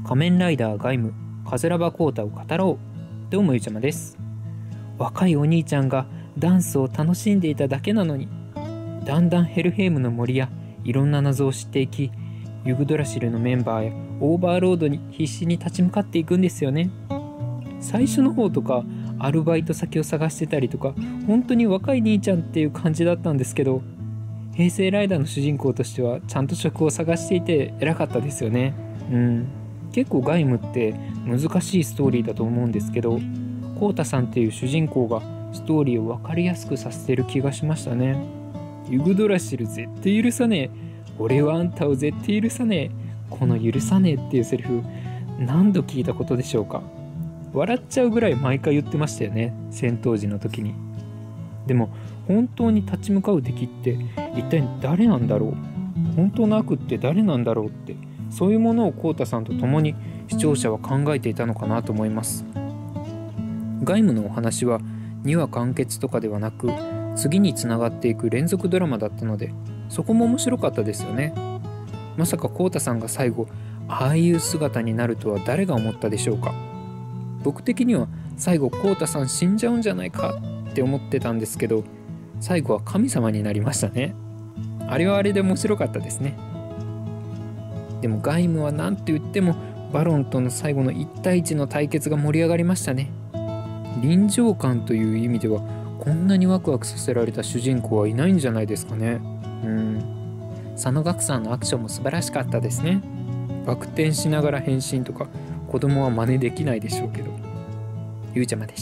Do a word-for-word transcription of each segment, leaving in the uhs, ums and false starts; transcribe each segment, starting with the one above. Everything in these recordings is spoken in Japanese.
仮面ライダーガイムカズラバコータを語ろう。どうもゆうちゃまです。若いお兄ちゃんがダンスを楽しんでいただけなのに、だんだんヘルヘイムの森やいろんな謎を知っていき、ユグドラシルのメンバーやオーバーロードに必死に立ち向かっていくんですよね。最初の方とかアルバイト先を探してたりとか、本当に若い兄ちゃんっていう感じだったんですけど、平成ライダーの主人公としてはちゃんと職を探していて偉かったですよね。うん結構ガイムって難しいストーリーだと思うんですけど、コウタさんっていう主人公がストーリーを分かりやすくさせてる気がしましたね。ユグドラシル絶対許さねえ、俺はあんたを絶対許さねえ、この許さねえっていうセリフ何度聞いたことでしょうか。笑っちゃうぐらい毎回言ってましたよね、戦闘時の時に。でも本当に立ち向かう敵って一体誰なんだろう、本当の悪って誰なんだろうって、そういうものをコウタさんと共に視聴者は考えていたのかなと思います。ガイムのお話はにわ完結とかではなく、次につながっていく連続ドラマだったので、そこも面白かったですよね。まさかコウタさんが最後ああいう姿になるとは誰が思ったでしょうか。僕的には最後コウタさん死んじゃうんじゃないかって思ってたんですけど、最後は神様になりましたね。あれはあれで面白かったですね。でもガイムは何と言ってもバロンとの最後のいち対いちの対決が盛り上がりましたね。臨場感という意味ではこんなにワクワクさせられた主人公はいないんじゃないですかね。うん佐野岳さんのアクションも素晴らしかったですね。バク転しながら変身とか子供は真似できないでしょうけど。ゆうちゃまでした。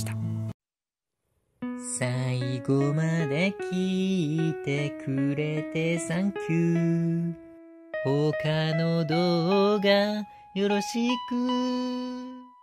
最後まで聞いてくれてサンキュー。他の動画よろしく。